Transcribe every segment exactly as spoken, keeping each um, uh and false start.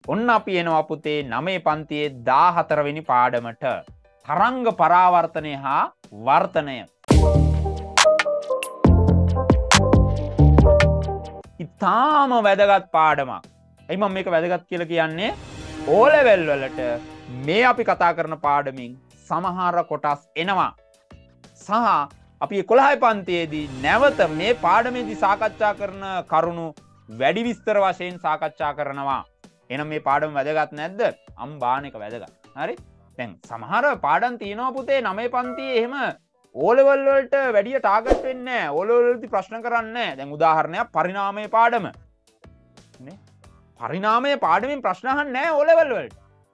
ඔන්න අපි එනවා පුතේ නවය පන්තියේ දාහතර වෙනි පාඩමට. තරංග පරාවර්තනය හා වර්තනය. ඉතාම වැදගත් පාඩමක්. එයි මම මේක වැදගත් කියලා කියන්නේ O level වලට මේ අපි කතා කරන පාඩමින් සමහර කොටස් එනවා. සහ අපි එකොළහයි පන්තියේදී නැවත මේ පාඩමේදී සාකච්ඡා කරන කරුණු වැඩි විස්තර වශයෙන් සාකච්ඡා කරනවා. එහෙනම් මේ පාඩම වැදගත් නැද්ද? අම්බාන එක වැදගත්. හරි? දැන් සමහර පාඩම් තියෙනවා පුතේ නවය පන්තියේ එහෙම O level වලට වැඩි ටාගට් වෙන්නේ නැහැ. O level වලදී ප්‍රශ්න කරන්නේ නැහැ. දැන් උදාහරණයක් පරිණාමයේ පාඩම. නේ? පරිණාමයේ පාඩමින් ප්‍රශ්න අහන්නේ නැහැ O level වලට.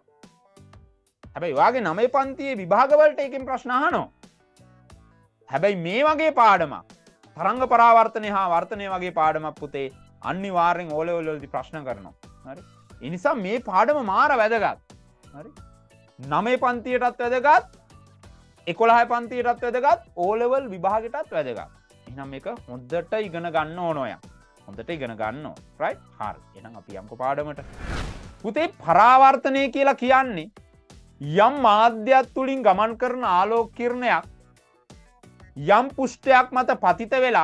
හැබැයි වාගේ නවය පන්තියේ විභාග වලට එකෙන් ප්‍රශ්න අහනවා. හැබැයි මේ වගේ පාඩමක් තරංග පරාවර්තනය හා වර්තනය වගේ පාඩමක් පුතේ අනිවාර්යෙන් O level වලදී ප්‍රශ්න කරනවා. හරි? ඒ නිසා මේ පාඩම මාර වැදගත්. හරි? නවය පන්තියටත් වැදගත්, එකොළහයි පන්තියටත් වැදගත්, O level විභාගයටත් වැදගත්. එහෙනම් මේක හොඳට ඉගෙන ගන්න ඕන ඔයා. හොඳට ඉගෙන ගන්න ඕන. right? හරි. එහෙනම් අපි යමුකෝ පාඩමට. පුතේ පරාවර්තනය කියලා කියන්නේ යම් මාධ්‍යයක් තුලින් ගමන් කරන ආලෝක කිරණයක් යම් පුෂ්ඨයක් මත පතිත වෙලා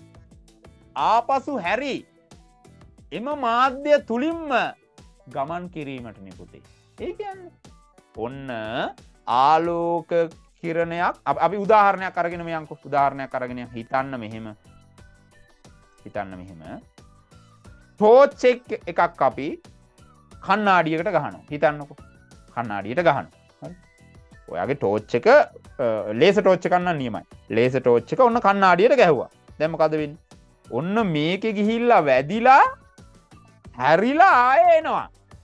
ආපසු හැරි එම මාධ්‍ය තුලින්ම ගමන් කිරීමටනේ පුතේ. ඒ කියන්නේ ඔන්න ආලෝක කිරණයක් අපි උදාහරණයක් අරගෙන මේ යන්කෝ උදාහරණයක් අරගෙන හිතන්න මෙහෙම හිතන්න මෙහෙම ටෝච් එකක් අපි කණ්ණාඩියකට ගහනවා. හිතන්නකෝ කණ්ණාඩියට ගහනවා. හරි? ඔයාගේ ටෝච් එක ලේසර් ටෝච් එකක් නම් නියමයි. ලේසර් ටෝච් එක ඔන්න කණ්ණාඩියට ගැහුවා. දැන් මොකද වෙන්නේ? ඔන්න මේකේ ගිහිල්ලා වැදිලා හැරිලා ආයෙ එනවා.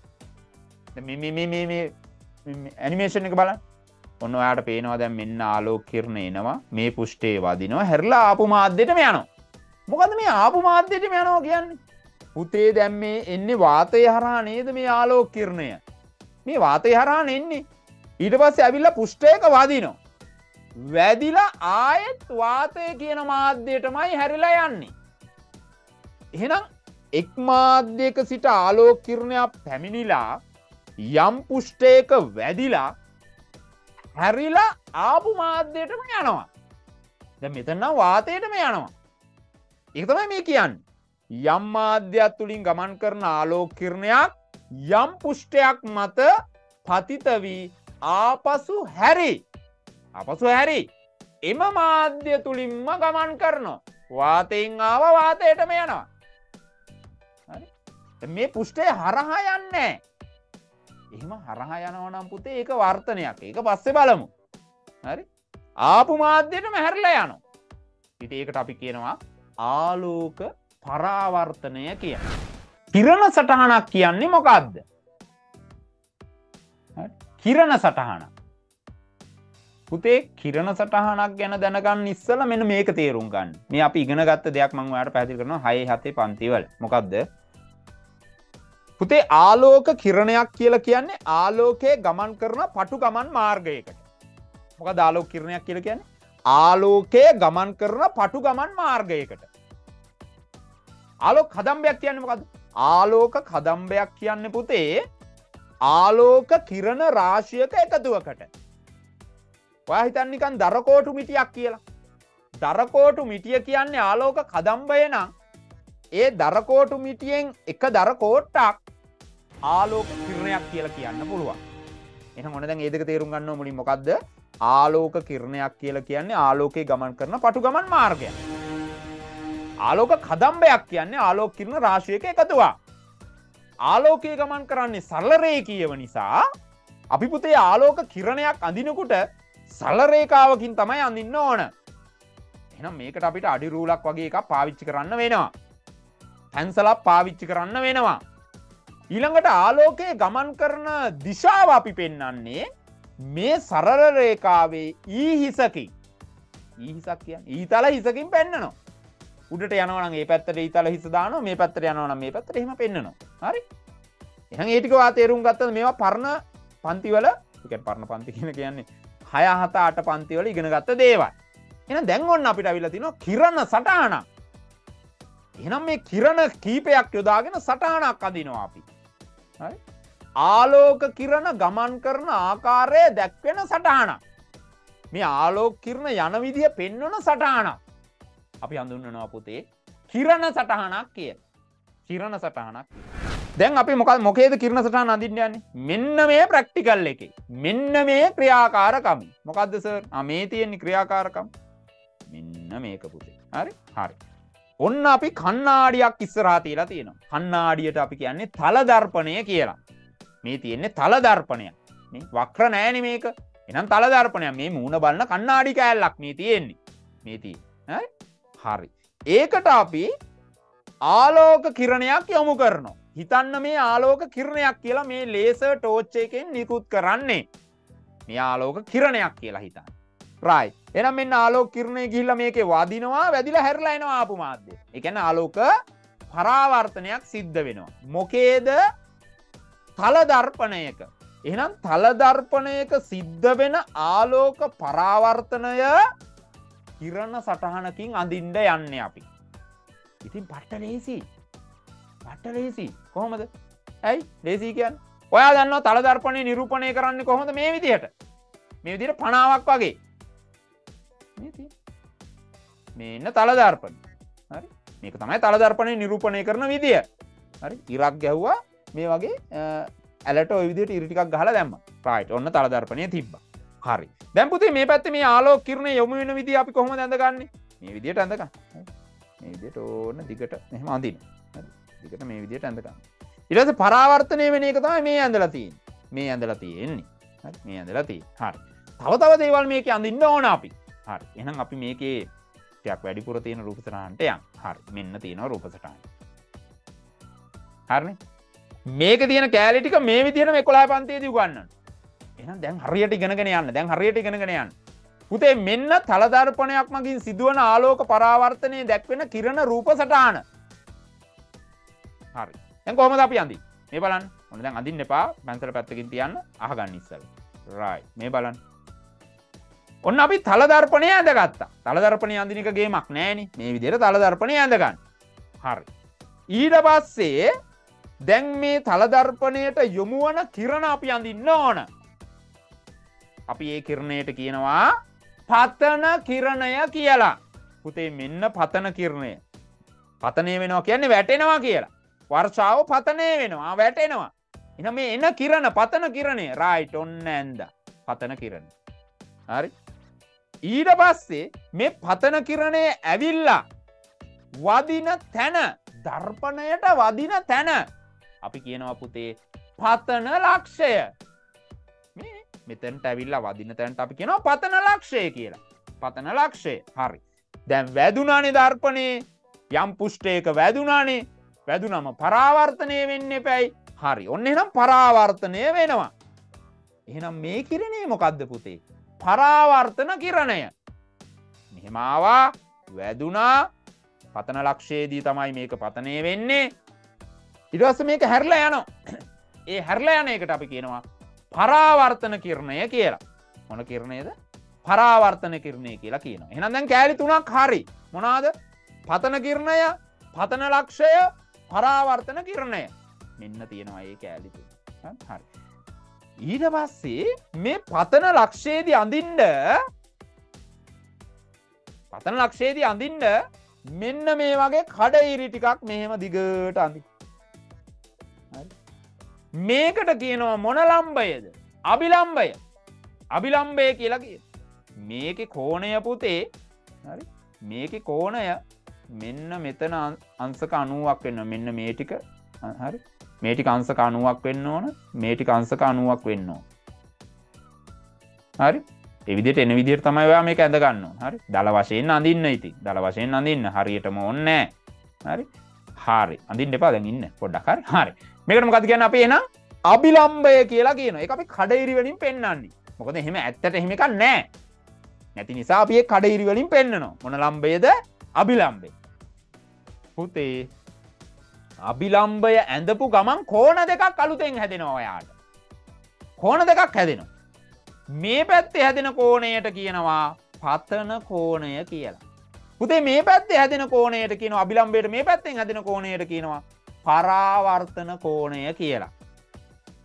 මේ මේ මේ මේ මේ ඇනිමේෂන් එක බලන්න. ඔන්න ඔයාට පේනවා දැන් මෙන්න ආලෝක කිරණ එනවා. මේ පුෂ්ඨයේ වදිනවා. හැරිලා ආපු මාධ්‍යෙටම යනවා. මොකද මේ ආපු මාධ්‍යෙටම යනවා කියන්නේ? පුතේ දැන් මේ එන්නේ වාතය හරහා නේද මේ ආලෝක කිරණය? මේ වාතය හරහා එන්නේ. ඊට පස්සේ ඇවිල්ලා පුෂ්ඨයක වදිනවා. වැදිලා ආයෙත් වාතය කියන මාධ්‍යයටමයි හැරිලා යන්නේ. එහෙනම් එක් මාධ්‍යයක සිට ආලෝක කිරණයක් පැමිණිලා යම් පුෂ්ඨයක වැදිලා හැරිලා ආපු මාධ්‍යයටම යනවා. දැන් මෙතන නම් වාතයටම යනවා. ඒක තමයි මේ කියන්නේ. යම් මාධ්‍යයක් තුලින් ගමන් කරන ආලෝක කිරණයක් යම් පුෂ්ඨයක් මත පතිත වී ආපසු හැරි. ආපසු හැරි. එම මාධ්‍ය තුලින්ම ගමන් කරනවා. වාතයෙන් ආව වාතයටම යනවා. හරි? මේ පුෂ්ඨය හරහා යන්නේ. එහෙම හරහා යනවා නම් පුතේ ඒක වර්තනයක්. ඒක පස්සේ බලමු. හරි? ආපු මාධ්‍යයටම හැරිලා යනවා. ඉතින් ඒකට අපි කියනවා ආලෝක පරාවර්තනය කියලා. කිරණ සටහනක් කියන්නේ මොකක්ද? හරි? කිරණ සටහනක්. පුතේ කිරණ සටහනක් ගැන දැනගන්න ඉස්සෙල්ලා මෙන්න මේක තේරුම් ගන්න. මේ අපි ඉගෙන ගත්ත දෙයක් මම ඔයාලට පැහැදිලි කරනවා හය හතේ පන්ති වල. මොකද්ද? පුතේ ආලෝක කිරණයක් කියලා කියන්නේ ආලෝකයේ ගමන් කරන පටු ගමන් මාර්ගයකට. මොකද ආලෝක කිරණයක් කියලා කියන්නේ? ආලෝකයේ ගමන් කරන පටු ගමන් මාර්ගයකට. ආලෝක කදම්බයක් කියන්නේ මොකද්ද? ආලෝක කදම්බයක් කියන්නේ පුතේ ආලෝක කිරණ රාශියක එකතුවකට. ඔයා හිතන්නේ නිකන් දරකෝටු මිටියක් කියලා. දරකෝටු මිටිය කියන්නේ ආලෝක කදම්බය නම් ඒ දරකෝටු මිටියෙන් එක දරකෝට්ටක් ආලෝක කිරණයක් කියලා කියන්න පුළුවන්. එහෙනම් ඔන්න දැන් මේ දෙක තේරුම් ගන්න ඕන මුලින් මොකද්ද? ආලෝක කිරණයක් කියලා කියන්නේ ආලෝකයේ ගමන් කරන පටු ගමන් මාර්ගයක්. ආලෝක කදම්බයක් කියන්නේ ආලෝක කිරණ රාශියක එකතුවක්. ආලෝකයේ ගමන් කරන්නේ සරල රේඛීයව නිසා අපි පුතේ ආලෝක කිරණයක් අඳිනකොට සරල රේඛාවකින් තමයි අඳින්න ඕන. එහෙනම් මේකට අපිට අඩි රූලක් වගේ එකක් පාවිච්චි කරන්න වෙනවා. පැන්සලක් පාවිච්චි කරන්න වෙනවා. ඊළඟට ආලෝකයේ ගමන් කරන දිශාව අපි පෙන්වන්නේ මේ සරල රේඛාවේ ඊ හිසකින්. ඊ හිසක් කියන්නේ ඊතල හිසකින් පෙන්නනවා. උඩට යනවා නම් ඒ පැත්තට ඊතල හිස දානවා, මේ පැත්තට යනවා නම් මේ පැත්තට එහෙම පෙන්නනවා. හරි? එහෙනම් ඒ ටික වා තේරුම් ගත්තද මේවා පරණ පන්තිවල, ඒ කියන්නේ පරණ පන්ති කියන කියන්නේ හය හත අට පන්තිවල ඉගෙන ගත්ත දේවල්. එහෙනම් දැන් ඔන්න අපිට අවිල්ලා තිනවා කිරණ සටහනක්. එහෙනම් මේ කිරණ කීපයක් යොදාගෙන සටහනක් අඳිනවා අපි. හරි? ආලෝක කිරණ ගමන් කරන ආකාරය දැක්වෙන සටහනක්. මේ ආලෝක කිරණ යන විදිය පෙන්වන සටහනක්. අපි හඳුන්වනවා පුතේ කිරණ සටහනක් කියලා. කිරණ සටහනක්. දැන් අපි මොකද මොකේද කිරණ සටහන අඳින්න යන්නේ? මෙන්න මේ ප්‍රැක්ටිකල් එකේ. මෙන්න මේ ක්‍රියාකාරකම. මොකද්ද සර්? ආ මේ තියෙන ක්‍රියාකාරකම. මෙන්න මේක පුතේ. හරි? හරි. ඔන්න අපි කණ්ණාඩියක් ඉස්සරහා තියලා තියෙනවා. කණ්ණාඩියට අපි කියන්නේ තල දර්පණය කියලා. මේ තියෙන්නේ තල දර්පණයක්. මේ වක්‍ර නෑනේ මේක. එහෙනම් තල දර්පණයක්. මේ මූණ බලන කණ්ණාඩි කෑල්ලක් මේ තියෙන්නේ. මේ තියෙන්නේ. හරි. ඒකට අපි ආලෝක කිරණයක් යොමු කරනවා. හිතන්න මේ ආලෝක කිරණයක් කියලා මේ ලේසර් ටෝච් එකෙන් නිකුත් කරන්නේ. මේ ආලෝක කිරණයක් කියලා හිතන්න. right. එහෙනම් මෙන්න ආලෝක කිරණය ගිහිල්ලා මේකේ වදිනවා, වැදිලා හැරිලා එනවා ආපු මාධ්‍යය. ඒ කියන්නේ ආලෝක පරාවර්තනයක් සිද්ධ වෙනවා. මොකේද? තල දර්පණයක. එහෙනම් තල දර්පණයක සිද්ධ වෙන ආලෝක පරාවර්තනය කිරණ සටහනකින් අඳින්න යන්නේ අපි. ඉතින් පට්ට ලේසි. පට්ට ලේසි. කොහොමද? ඇයි ලේසි කියන්නේ? ඔයා දන්නවා තල දර්පණය නිරූපණය කරන්නේ කොහොමද? මේ විදිහට. මේ විදිහට පණාවක් වගේ. මේ ඉන්න තල දර්පණය. හරි? මේක තමයි තල දර්පණය නිරූපණය කරන විදිය. හරි? ඉරක් ගැහුවා මේ වගේ ඇලට ওই විදිහට ඉරි ටිකක් ගහලා දැම්මා. right. ඔන්න තල දර්පණය තිබ්බා. හරි. දැන් පුතේ මේ පැත්තේ මේ ආලෝක කිරණය යොමු වෙන විදිය අපි කොහොමද ඇඳගන්නේ? මේ විදිහට ඇඳගන්න. මේ විදිහට ඕන දිගට මෙහෙම අඳින්න. හරි. දිගට මේ විදිහට ඇඳගන්න. ඊට පස්සේ පරාවර්තනය වෙන එක තමයි මේ ඇඳලා තියෙන්නේ. මේ ඇඳලා තියෙන්නේ. හරි. මේ ඇඳලා තියෙන්නේ. හරි. තව තව දේවල් මේකේ අඳින්න ඕන අපි. හරි. එහෙනම් අපි මේකේ ටිකක් වැඩිපුර තියෙන රූප සටහනට යන්න. හරි. මෙන්න තියෙනවා රූප සටහන. හරිනේ? මේක තියෙන කෑලි ටික මේ විදිහටම එකොළහ පන්තියේදී උගන්වනවා. එහෙනම් දැන් හරියට ඉගෙනගෙන යන්න. දැන් හරියට ඉගෙනගෙන යන්න. පුතේ මෙන්න තල දර්පණයක් මගින් සිදුවන ආලෝක පරාවර්තනයේ දැක්වෙන කිරණ රූප සටහන. හරි. දැන් කොහොමද අපි අඳින්නේ? මේ බලන්න. ඔන්න දැන් අඳින්න එපා. පැන්සල පැත්තකින් තියන්න. අහගන්න ඉස්සෙල්ලා. right. මේ බලන්න. ඔන්න අපි තල දර්පණය ඇඳගත්තා. තල දර්පණය අඳින එක ගේමක් නෑනේ. මේ විදිහට තල දර්පණය ඇඳගන්න. හරි. ඊට පස්සේ දැන් මේ තල දර්පණයට යොමු වන කිරණ අපි අඳින්න ඕන. අපි ඒ කිරණයට කියනවා පතන කිරණය කියලා. පුතේ මෙන්න පතන කිරණය. පතනය වෙනවා කියන්නේ වැටෙනවා කියලා. වර්ෂාව පතනය වෙනවා, වැටෙනවා. එහෙනම් මේ එන කිරණ පතන කිරණය. right. ඔන්න ඇඳ. පතන කිරණය. හරි. ඊට පස්සේ මේ පතන කිරණය ඇවිල්ලා වදින තැන, දර්පණයට වදින තැන අපි කියනවා පුතේ පතන ලක්ෂය. මේ මෙතනට ඇවිල්ලා වදින තැනට අපි කියනවා පතන ලක්ෂය කියලා. පතන ලක්ෂය. හරි. දැන් වැදුනානේ දර්පණේ. යම් පුෂ්ඨයක වැදුනානේ. වැදුනම පරාවර්තනය වෙන්න එපැයි. හරි. ඔන්න එහෙනම් පරාවර්තනය වෙනවා. එහෙනම් මේ කිරණේ මොකද්ද පුතේ? පරාවර්තන කිරණය. මෙහෙම ආවා, වැදුනා. පතන ලක්ෂයේදී තමයි මේක පතනය වෙන්නේ. ඊට පස්සේ මේක හැරිලා යනවා. ඒ හැරිලා යන එකට අපි කියනවා පරාවර්තන කිරණය කියලා. මොන කිරණයද? පරාවර්තන කිරණය කියලා කියනවා. එහෙනම් දැන් කෑලි තුනක් හරි. මොනවාද? පතන කිරණය, පතන ලක්ෂය, පරාවර්තන කිරණය. මෙන්න තියෙනවා මේ කෑලි තුන. හරි. ඊට පස්සේ මේ පතන ලක්ෂයේදී අඳින්න පතන ලක්ෂයේදී අඳින්න මෙන්න මේ වගේ කඩඉරි ටිකක් මෙහෙම දිගට අඳින්න. හරි. මේකට කියනවා මොන ලම්බයද? අභිලම්බය. අභිලම්බය කියලා කියනවා. මේකේ කෝණය පුතේ හරි. මේකේ කෝණය මෙන්න මෙතන අංශක අනූවක් වෙනවා. මෙන්න මේ ටික හරි. මේ ටික අංශක අනූවක් වෙන්න ඕන. මේ ටික අංශක අනූවක් වෙන්න ඕන. හරි. ඒ විදිහට එන විදිහට තමයි ඔයා මේක ඇඳ ගන්න ඕන. හරි. දල වශයෙන් අඳින්න ඉතින්. දල වශයෙන් අඳින්න හරියටම ඕනේ නැහැ. හරි. හරි. අඳින්න එපා දැන් ඉන්න පොඩ්ඩක්. හරි. හරි. මේකට මොකද කියන්නේ අපි එහෙනම් අභිලම්බය කියලා කියනවා. ඒක අපි කඩඉරි වලින් පෙන්වන්නේ. මොකද එහෙම ඇත්තට එහෙම එකක් නැහැ. නැති නිසා අපි ඒ කඩඉරි වලින් පෙන්වනවා. මොන ලම්බයද? අභිලම්බය. පුතේ අභිලම්බය ඇඳපු ගමන් කෝණ දෙකක් අලුතෙන් හැදෙනවා ඔයාට. කෝණ දෙකක් හැදෙනවා. මේ පැත්තේ හැදෙන කෝණයට කියනවා පතන කෝණය කියලා. පුතේ මේ පැත්තේ හැදෙන කෝණයට කියනවා අභිලම්බයට මේ පැත්තෙන් හැදෙන කෝණයට කියනවා පරාවර්තන කෝණය කියලා.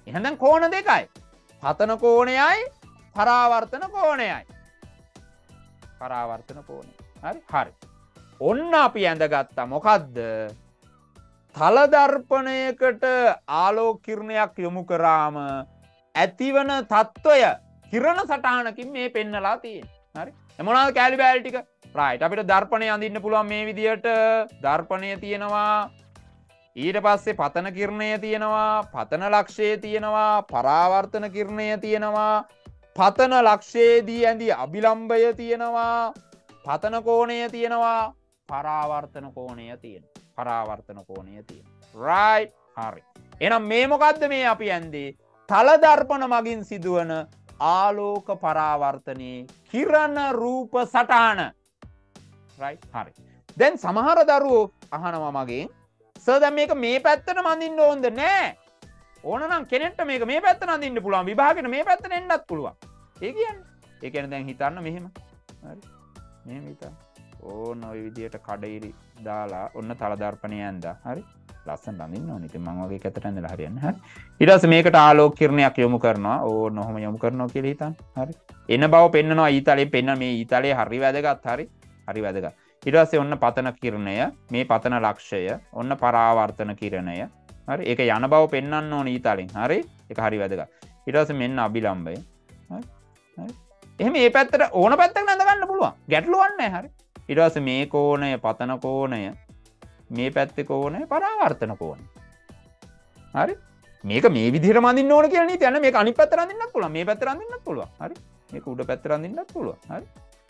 එහෙනම් දැන් කෝණ දෙකයි. පතන කෝණයයි පරාවර්තන කෝණයයි. පරාවර්තන කෝණය. හරි? හරි. ඔන්න අපි ඇඳගත්තා මොකද්ද? තල දර්පණයකට ආලෝක කිරණයක් යොමු කරාම ඇතිවන తত্ত্বය කිරණ සටහනකින් මේ පෙන්නලා තියෙනවා. හරි? ඒ මොනවාද කැලි බෑලි ටික? රයිට්. අපිට දර්පණය අඳින්න පුළුවන් මේ විදියට. දර්පණය තියෙනවා. ඊට පස්සේ පතන කිරණය තියෙනවා. පතන ලක්ෂය තියෙනවා. පරාවර්තන කිරණය තියෙනවා. පතන ලක්ෂයේදී ඇඳි අභිලම්බය තියෙනවා. පතන කෝණය තියෙනවා. පරාවර්තන කෝණය තියෙනවා. පරාවර්තන කෝණය තියෙනවා. රයිට්. හරි. එහෙනම් මේ මොකද්ද මේ අපි ඇඳේ? තල දර්පණ මගින් සිදුවන ආලෝක පරාවර්තනයේ කිරණ රූප සටහන. රයිට්. හරි. දැන් සමහර දරුවෝ අහනවා මගෙන් සර් දැන් මේක මේ පැත්තට මඳින්න ඕනද? නෑ. ඕන නම් කෙනෙක්ට මේක මේ පැත්තට අඳින්න පුළුවන්. විභාගෙට මේ පැත්තට එන්නත් පුළුවන්. ඒ කියන්නේ. ඒ කියන්නේ දැන් හිතන්න මෙහෙම. හරි. මෙහෙම හිතන්න. ඕන ඔය විදියට කඩිරි දාලා ඔන්න තල දර්පණය ඇඳා. හරි. ලස්සනට අඳින්න ඕනේ. ඉතින් මම වගේ කැතට ඇඳලා හරියන්නේ. හරි. ඊට පස්සේ මේකට ආලෝක කිරණයක් යොමු කරනවා. ඕන ඔහොම යොමු කරනවා කියලා හිතන්න. හරි. එන බව පෙන්නනවා ඊතලේ පෙන්න මේ ඊතලේ හරි වැදගත්. හරි. හරි වැදගත්. ඊට පස්සේ ඔන්න පතන කිරණය, මේ පතන ලක්ෂය, ඔන්න පරාවර්තන කිරණය. හරි. ඒක යන බව පෙන්වන්න ඕනේ ඊතලෙන්. හරි. ඒක හරි වැදගත්. ඊට පස්සේ මෙන්න අභිලම්බය. හරි. හරි. එහෙම මේ පැත්තට ඕන පැත්තකට නැඳ ගන්න පුළුවන්. ගැටලුවක් නැහැ. හරි. ඊට පස්සේ මේ කෝණය පතන කෝණය, මේ පැත්තේ කෝණය පරාවර්තන කෝණය. හරි. මේක මේ විදිහට මඳින්න ඕන කියලා නීතිය නැහැ. මේක අනිත් පැත්තට අඳින්නත් පුළුවන්. මේ පැත්තට අඳින්නත් පුළුවන්. හරි. මේක උඩ පැත්තට අඳින්නත් පුළුවන්. හරි.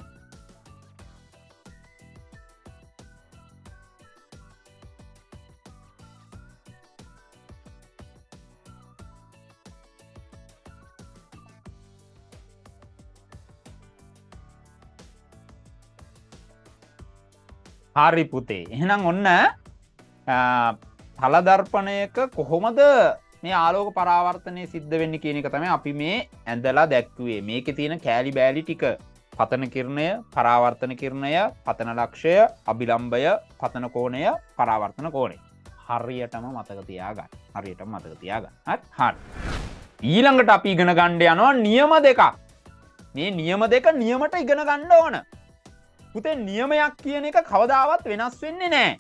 හරි පුතේ. එහෙනම් ඔන්න තල දර්පණයක කොහොමද මේ ආලෝක පරාවර්තනය සිද්ධ වෙන්නේ කියන එක තමයි අපි මේ ඇඳලා දැක්කුවේ. මේකේ තියෙන කෑලි බෑලි ටික. පතන කිරණය, පරාවර්තන කිරණය, පතන ලක්ෂය, අභිලම්බය, පතන කෝණය, පරාවර්තන කෝණය. හරියටම මතක තියාගන්න. හරියටම මතක තියාගන්න. හරි. හරි. ඊළඟට අපි ඉගෙන ගන්න යනවා නියම දෙකක්. මේ නියම දෙක නියමට ඉගෙන ගන්න ඕන. පුතේ නියමයක් කියන එක කවදාවත් වෙනස් වෙන්නේ නැහැ.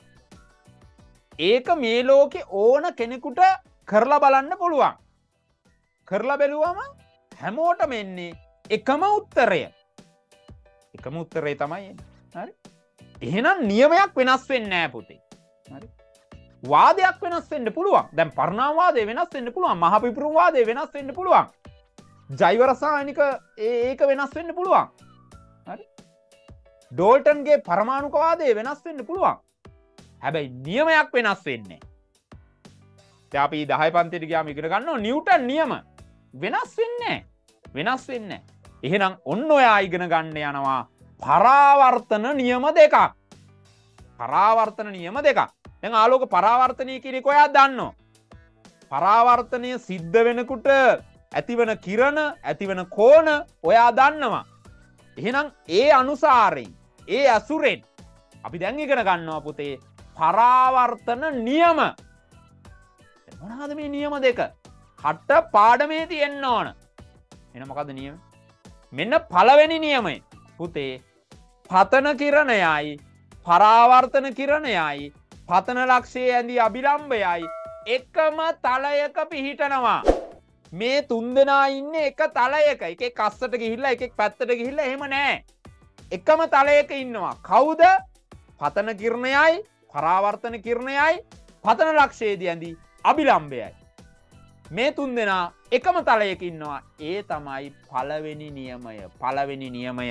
ඒක මේ ලෝකේ ඕන කෙනෙකුට කරලා බලන්න පුළුවන්. කරලා බැලුවම හැමෝටම එන්නේ එකම උත්තරය. එකම උත්තරය තමයි එන්නේ. හරි? එහෙනම් නියමයක් වෙනස් වෙන්නේ නැහැ පුතේ. හරි? වාදයක් වෙනස් වෙන්න පුළුවන්. දැන් පරිණාම වාදය වෙනස් වෙන්න පුළුවන්. මහා පිපුරුම් වාදය වෙනස් වෙන්න පුළුවන්. ජෛව රසායනික ඒක වෙනස් වෙන්න පුළුවන්. හරි? ඩෝල්ටන්ගේ පරමාණුක වාදය වෙනස් වෙන්න පුළුවන්. හැබැයි නියමයක් වෙනස් වෙන්නේ. දැන් අපි දහය පන්තියට ගියාම ඉගෙන ගන්නවා නිව්ටන් නියම. වෙනස් වෙන්නේ වෙනස් වෙන්නේ. එහෙනම් ඔන්න ඔයා ඉගෙන ගන්න යනවා පරාවර්තන නියම දෙකක්. පරාවර්තන නියම දෙකක්. දැන් ආලෝක පරාවර්තනය කියන එක ඔයා දන්නවා. පරාවර්තනය සිද්ධ වෙනකොට ඇතිවන කිරණ, ඇතිවන කෝණ ඔයා දන්නවා. එහෙනම් ඒ අනුසාරයෙන් ඒ අසුරෙන් අපි දැන් ඉගෙන ගන්නවා පුතේ පරාවර්තන නියම. මොනවාද මේ නියම දෙක? කට පාඩමේ තියෙන්න ඕන. එහෙනම් මොකද්ද නියම? මෙන්න පළවෙනි නියමය. පුතේ පතන කිරණයයි පරාවර්තන කිරණයයි පතන ලක්ෂයේ ඇඳි අභිලම්බයයි එකම තලයක පිහිටනවා. මේ තුන්දෙනා ඉන්නේ එක තලයක. එකෙක් අස්සට ගිහිල්ලා එකෙක් පැත්තට ගිහිල්ලා එහෙම නෑ. එකම තලයක ඉන්නවා. කවුද? පතන කිරණයයි පරාවර්තන කිරණයයි පතන ලක්ෂයේදී ඇඳි අභිලම්බයයි. මේ තුන්දෙනා එකම තලයක ඉන්නවා. ඒ තමයි පළවෙනි නියමය. පළවෙනි නියමය.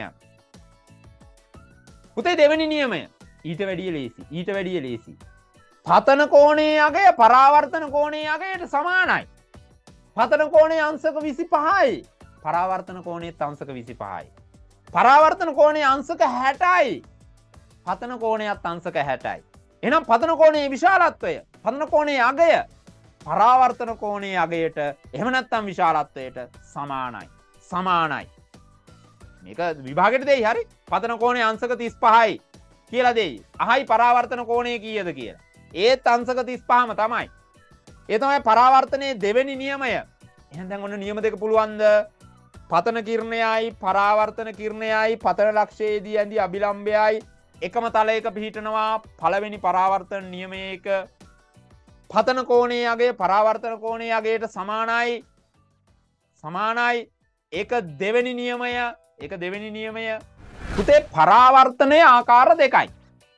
පුතේ දෙවෙනි නියමය ඊට වැඩිය ලේසි. ඊට වැඩිය ලේසි. පතන කෝණයේ අගය පරාවර්තන කෝණයේ අගයට සමානයි. පතන කෝණයේ අංශක විසිපහයි. පරාවර්තන කෝණයේ අංශක විසිපහයි. පරාවර්තන කෝණයේ අංශක හැටයි. පතන කෝණයත් අංශක හැටයි. එහෙනම් පතන කෝණයේ විශාලත්වය, පතන කෝණයේ අගය පරාවර්තන කෝණයේ අගයට එහෙම නැත්නම් විශාලත්වයට සමානයි. සමානයි. මේක විභාගෙට දෙයි හරි. පතන කෝණයේ අංශක තිස්පහයි කියලා දෙයි. අහයි පරාවර්තන කෝණයේ කීයද කියලා. ඒත් අංශක තිස්පහම තමයි. ඒ තමයි පරාවර්තනයේ දෙවෙනි නියමය. එහෙනම් දැන් ඔන්න නියම දෙක පුළුවන්ද? පතන කිරණයයි පරාවර්තන කිරණයයි පතන ලක්ෂයේදී ඇඳි අභිලම්භයයි එකම තලයක පිහිටනවා. පළවෙනි පරාවර්තන නියමයේක පතන කෝණයේ අගය පරාවර්තන කෝණයේ අගයට සමානයි. සමානයි. ඒක දෙවෙනි නියමය. ඒක දෙවෙනි නියමය. පුතේ පරාවර්තනයේ ආකාර දෙකයි.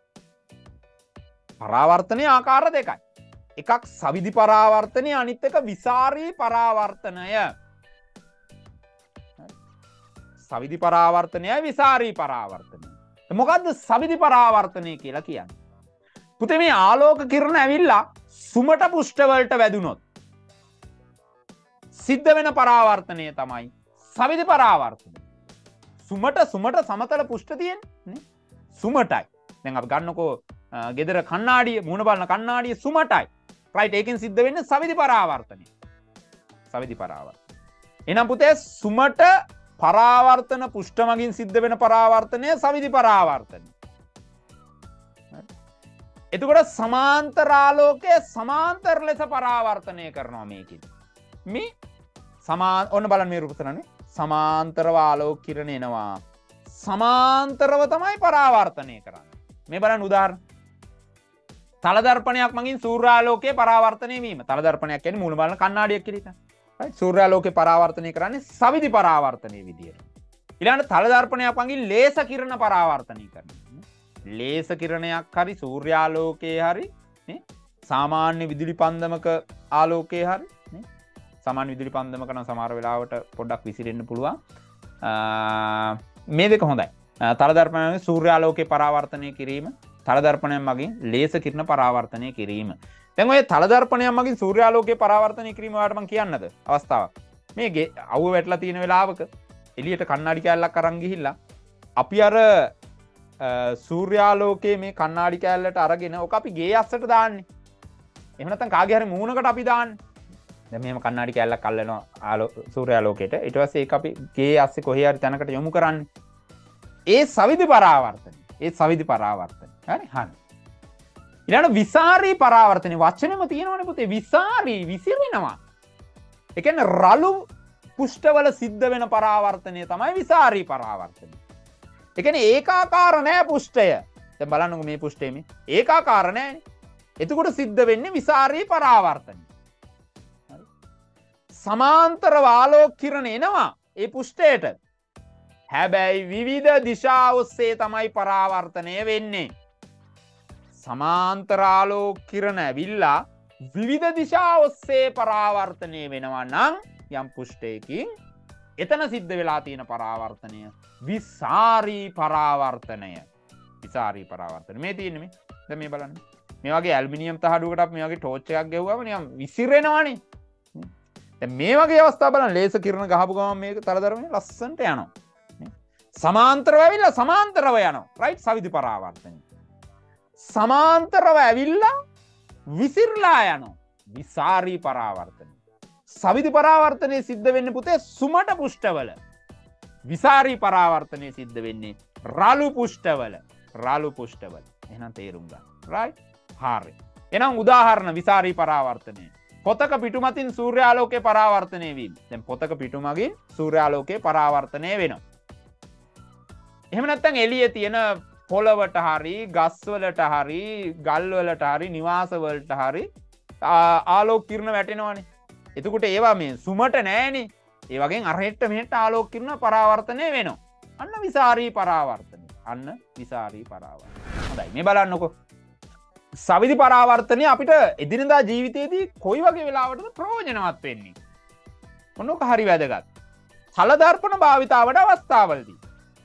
පරාවර්තනයේ ආකාර දෙකයි. එකක් සවිධි පරාවර්තනය, අනිත් එක විසාරී පරාවර්තනය. සවිධි පරාවර්තනයයි විසාරී පරාවර්තනය. මොකද්ද සවිධි පරාවර්තනය කියලා කියන්නේ? පුතේ මේ ආලෝක කිරණ ඇවිල්ලා සුමට පෘෂ්ඨවලට වැදුනොත් සිද්ධ වෙන පරාවර්තනය තමයි සවිධි පරාවර්තනය. සුමට සුමට සමතල පෘෂ්ඨ තියෙන්නේ සුමටයි. දැන් අපි ගන්නකෝ ගෙදර කණ්ණාඩිය, මුහුණ බලන කණ්ණාඩිය සුමටයි. රයිට්, ඒකෙන් සිද්ධ වෙන්නේ සවිධි පරාවර්තනය. සවිධි පරාවර්තනය. එහෙනම් පුතේ සුමට පරාවර්තන පෘෂ්ඨ මගින් සිද්ධ වෙන පරාවර්තනය සවිධි පරාවර්තනය. එතකොට සමාන්තර ආලෝකය සමාන්තර ලෙස පරාවර්තනය කරනවා මේකෙන්. මේ සමාන ඔන්න බලන්න මේ රූපසරණේ සමාන්තරව ආලෝක කිරණ එනවා. සමාන්තරව තමයි පරාවර්තනය කරන්නේ. මේ බලන්න උදාහරණ. තල දර්පණයක් මගින් සූර්යාලෝකයේ පරාවර්තනය වීම. තල දර්පණයක් කියන්නේ මූණ බලන කණ්ණාඩියක් කියලා හිතන්න. right? සූර්යාලෝකයේ පරාවර්තනය කරන්නේ සවිධි පරාවර්තනයේ විදියට. ඊළඟට තල දර්පණයක් මගින් ලේස කිරණ පරාවර්තනය කරනවා. ලේස කිරණයක් හරි සූර්යාලෝකයේ හරි නේ සාමාන්‍ය විදුලි පන්දමක ආලෝකයේ හරි නේ සාමාන්‍ය විදුලි පන්දමක නම් සමහර වෙලාවට පොඩ්ඩක් විසිරෙන්න පුළුවන්. මේ දෙක හොඳයි. තල දර්පණයෙන් සූර්යාලෝකයේ පරාවර්තනය කිරීම, තල දර්පණයෙන් මගින් ලේස කිරණ පරාවර්තනය කිරීම. දැන් ඔය තල දර්පණයෙන් මගින් සූර්යාලෝකයේ පරාවර්තනය කිරීම ඔයාලට මම කියන්නද අවස්ථාවක්. මේ අවුව වැටලා තියෙන වෙලාවක එළියට කණ්ණාඩි කෑල්ලක් අරන් ගිහිල්ලා අපි අර සූර්යාලෝකයේ මේ කණ්ණාඩි කෑල්ලට අරගෙන ඔක අපි ගේ අස්සට දාන්නේ. එහෙම නැත්නම් කාගේ හරි මූණකට අපි දාන්නේ. දැන් මෙහෙම කණ්ණාඩි කෑල්ලක් අල්ලනවා ආලෝ සූර්යාලෝකයට. ඊට පස්සේ ඒක අපි ගේ අස්සේ කොහේ හරි තැනකට යොමු කරන්නේ. ඒ සවිධි පරාවර්තනය. ඒ සවිධි පරාවර්තනය. හරි? හරි. ඊළඟ විසාරී පරාවර්තනය වචනෙම තියෙනවනේ පුතේ. විසාරී විසිරෙනවා. ඒ කියන්නේ රළු පුෂ්ඨවල සිද්ධ වෙන පරාවර්තනය තමයි විසාරී පරාවර්තනය. ඒ කියන්නේ ඒකාකාර නෑ පෘෂ්ඨය. දැන් බලන්නකො මේ පෘෂ්ඨයේ මේ ඒකාකාර නෑනේ. එතකොට සිද්ධ වෙන්නේ විසාරී පරාවර්තනය. හරි. සමාන්තරව ආලෝක කිරණ එනවා ඒ පෘෂ්ඨයට. හැබැයි විවිධ දිශා ඔස්සේ තමයි පරාවර්තනය වෙන්නේ. සමාන්තර ආලෝක කිරණ ඇවිල්ලා විවිධ දිශා ඔස්සේ පරාවර්තනය වෙනවා නම් යම් පෘෂ්ඨයකින් එතන සිද්ධ වෙලා තියෙන පරාවර්තනය විසාරී පරාවර්තනය. විසාරී පරාවර්තනය මේ තියෙන්නේ මේ. දැන් මේ බලන්න. මේ වගේ ඇල්මිනියම් තහඩුවකට අපි මේ වගේ ටෝච් එකක් ගෙවුවම නිකන් විසිරෙනවනේ. දැන් මේ වගේ අවස්ථා බලන්න ලේස කිරණ ගහපු ගමන් මේක තලදරමනේ ලස්සනට යනවා. සමාන්තරව ඇවිල්ලා සමාන්තරව යනවා. රයිට්? සවිධි පරාවර්තනය. සමාන්තරව ඇවිල්ලා විසිරලා යනවා. විසාරී පරාවර්තනය. සවිධි පරාවර්තනය සිද්ධ වෙන්නේ පුතේ සුමට පුෂ්ඨවල. විසාරී පරාවර්තනය සිද්ධ වෙන්නේ රළු පුෂ්ඨවල. රළු පුෂ්ඨවල. එහෙනම් තේරුම් ගන්න. රයිට්? හරි. එහෙනම් උදාහරණ විසාරී පරාවර්තනය. පොතක පිටුමතින් සූර්යාලෝකයේ පරාවර්තනය වීම. දැන් පොතක පිටුමගින් සූර්යාලෝකයේ පරාවර්තනය වෙනවා. එහෙම නැත්නම් එළියේ තියෙන පොළවට හරි, ගස්වලට හරි, ගල්වලට හරි, නිවාසවලට හරි ආලෝක කිරණ වැටෙනවනේ. එතකොට ඒවා මේ සුමට නෑනේ. ඒ වගේ අරහෙට්ට මෙහෙට්ට ආලෝක කිරණ පරාවර්තනය වෙනවා. අන්න විසාරී පරාවර්තනය. අන්න විසාරී පරාවර්තනය. හොඳයි. මේ බලන්නකෝ. සවිධි පරාවර්තනය අපිට එදිනදා ජීවිතයේදී කොයි වගේ වෙලාවටද ප්‍රයෝජනවත් වෙන්නේ? මොනක හරි වැදගත්. තල දර්පණ භාවිතාවට අවස්ථාවලදී.